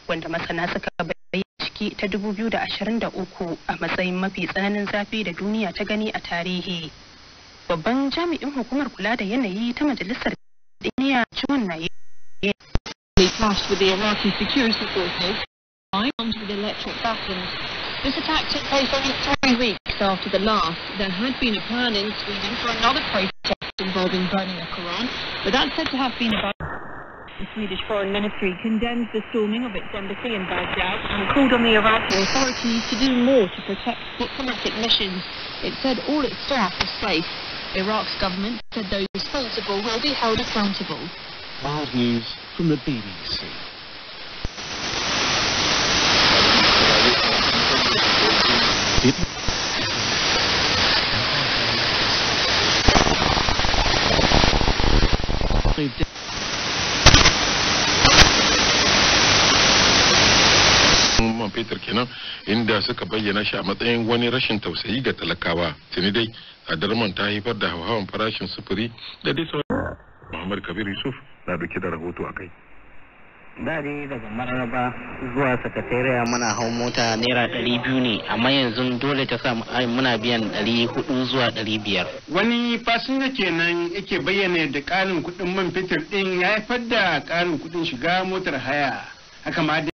wanda masana suka bayyana ciki ta 2023 a matsayin mafi tsananin zafi da duniya ta gani a tarihi. Babban jami'in hukumar kula da yanayi ta Majalisar Duniya ciwon na clashed with the Iraqi security forces, armed with electric batons. This attack took place only 3 weeks after the last. There had been a plan in Sweden for another protest involving burning a Quran, but that's said to have been about. The Swedish Foreign Ministry condemned the storming of its embassy in Baghdad and called on the Iraqi authorities to do more to protect diplomatic missions. It said all its staff was safe. Iraq's government said those responsible will be held accountable. Wild news from the BBC. Man fetur kenan inda suka bayyana shi a matsayin wani rashin tausayi ga talakawa. Tuni dai tsadar man ta haifar da hauhawan farashin sufuri da dai sauran. Muhammad Kabir Yusuf na dauke da rahoto a kai. Dare daga Mararaba zuwa sakatariya muna hau mota naira 200 ne, amma yanzu dole ta sa muna biyan 400 zuwa 500. Wani fasinja kenan yake bayyana da ƙarin kuɗin man fetur ɗin ya haifar da ƙarin kuɗin shiga motar haya. Haka ma